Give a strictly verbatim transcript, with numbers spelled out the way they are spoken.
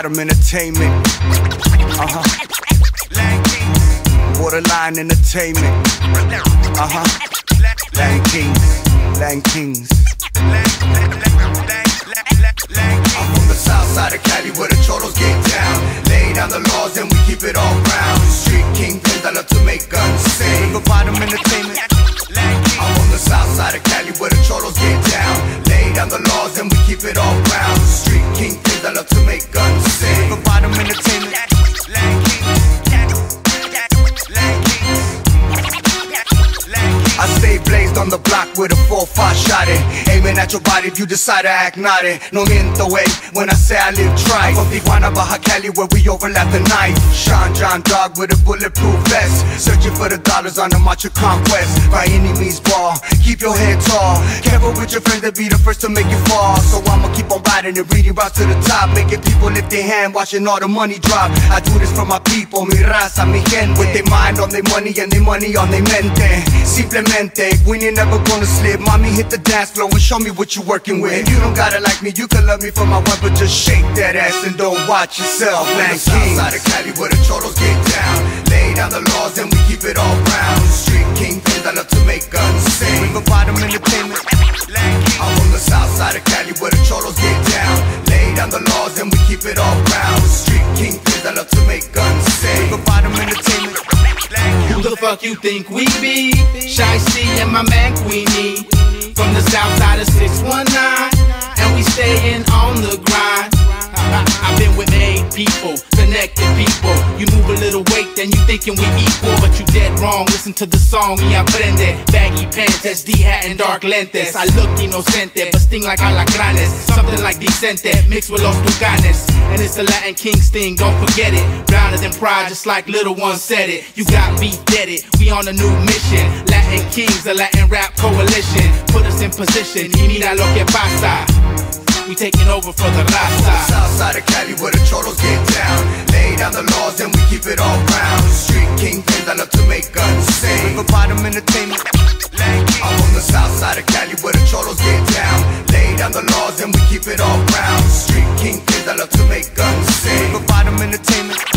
bottom entertainment. Uh-huh. Borderline entertainment. Uh-huh. Lang Kings. Lang Kings. I'm from the south side of Cali where the cholos get down. Lay down the laws and we keep it all round. Street kingpins that love to make guns sing. River bottom entertainment. I'm from the south side of Cali where the cholos get down. Lay down the laws and we keep it all round. Street kingpins that love to make guns sing. River bottom entertainment. I stay blazed on the block with a four five shot it. Aiming at your body if you decide to act naughty. No miento way when I say I live trice. From Tijuana, Baja Cali where we overlap the night. Sean John Dog with a bulletproof vest. Searching for the dollars on the march of conquest. By any means ball, keep your head tall. Careful with your friends, they'll be the first to make you fall. So I'ma keep on riding and reading route to the top. Making people lift their hand, watching all the money drop. I do this for my people, mi raza, mi gente. With their mind on their money and their money on their mente. Simplemente, we ain't never gonna slip. Mommy hit the dance floor and show me what you working with. You don't gotta like me, you can love me for my word, but just shake that ass and don't watch yourself. Lang Kings. On the south side of Cali where the cholos get down. Lay down the laws and we keep it all round. Street kingpins that love to make guns sing. River bottom entertainment. I'm on the south side of Cali where the cholos get down. Lay down the laws and we keep it all round. Street kingpins that love to make guns sing. River bottom entertainment. Who the fuck you think we be? Shy-C and my man Queenie. From the south side of six one nine, and we stayin' on the grind. I've been with made people, connected people. You move a little weight, then you thinking we equal, but you dead wrong. Listen to the song y aprende. Baggy pants, S D hat and dark lentes. I look inocente, but sting like alacranes. Something like decente, mixed with los tucanes. And it's the Latin Kings thing, don't forget it. Browner than pride, just like Little One said it. You got beef, get it, we on a new mission. Latin Kings, the Latin rap coalition. Put us in position, y mira lo que pasa. We taking over for the raza. South side of Cali where the cholos get down. Lay down the laws and we keep it all round. Street kingpins that love to make guns sing. River bottom entertainment. I'm on the south side of Cali where the cholos get down. Lay down the laws and we keep it all round. Street kingpins that love to make guns sing. River bottom entertainment.